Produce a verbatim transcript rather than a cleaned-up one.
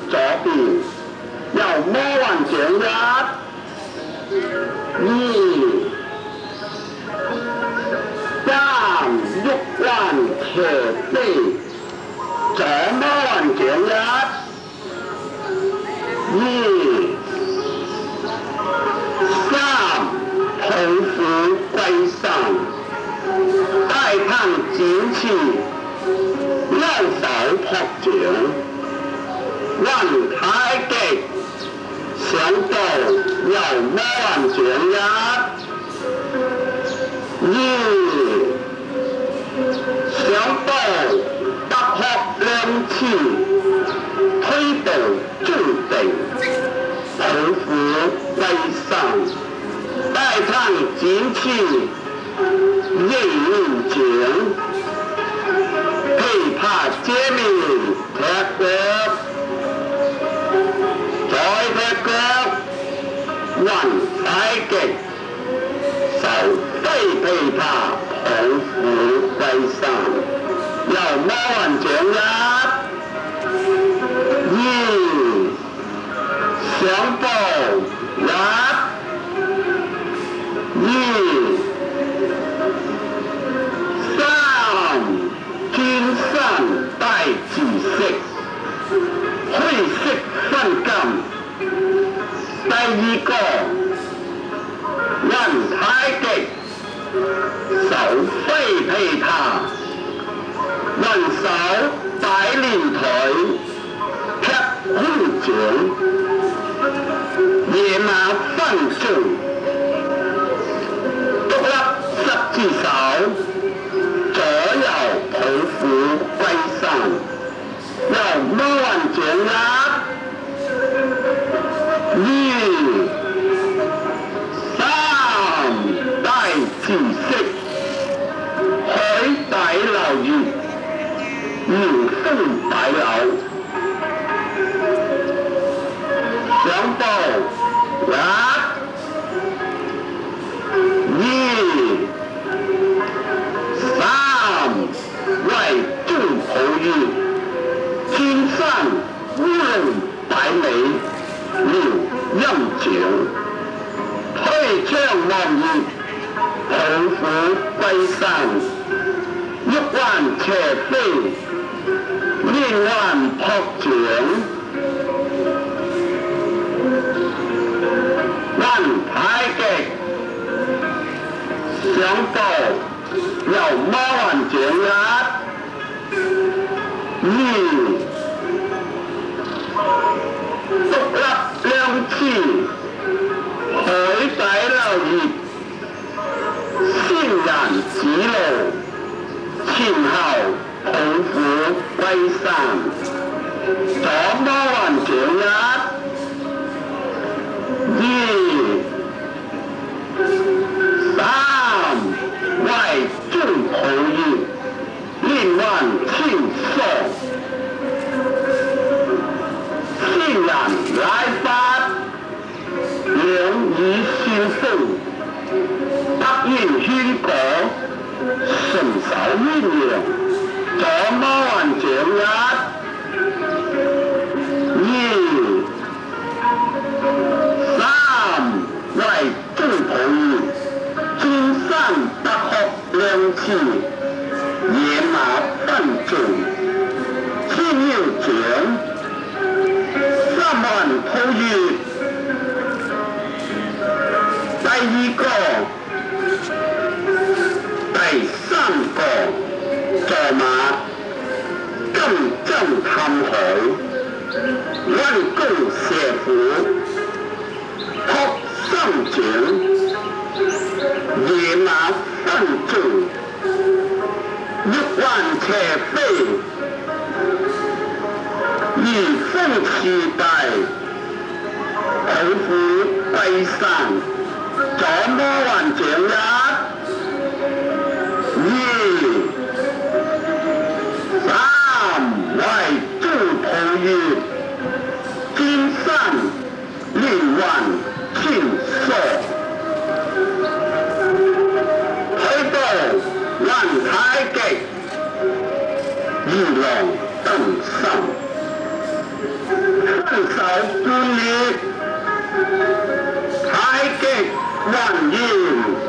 左邊，由魔雲掌一、二、三，喐彎斜飛，左魔雲掌一、二、三，抱虎歸山，大鵬展翅，右手撲掌。 運太極，想到由魔雲掌一、二，想到突學兩次，推步中定，抱虎歸山，大鵬展翅，應面掌，琵琶遮面踢腳。 再踢腳，雲太極，手揮琵琶，抱虎歸山，由魔雲掌一、二，上步一、二、三，轉身大字式，虛式分金。 第二個人太極，手揮琵琶，人手擺連腿，劈空掌，野馬分縱，獨立十字手，左右抱虎歸山，由魔雲掌一。 二、三，大字式，海底撈月，迎風擺柳，上步一、二、三，為中抱月，天山烏龍擺尾。 撩陰掌，推窗望月，抱虎歸山，喐彎斜飛，連環撲掌，運太極，上步由魔雲掌一、二。 獨立兩次，海底撈月，仙人指路，前後抱虎歸山，左魔雲掌一、二、三，為中抱月，連環穿梭。 天人來發，兩耳旋風，突然喧果，順手鴛鴦，左魔雲掌一、二、三，為中抱月，轉身突學兩次，野馬分縱，天腰掌。 三環抱月，第二個、第三個坐馬，金針探海，彎弓射虎，撲心掌，野馬分縱，喐彎斜飛。 如風似大，抱虎歸山，左魔雲掌一、二、三，為中抱月，見山連環穿梭，推步運太極，如狼登山。 守尊严，太极万言。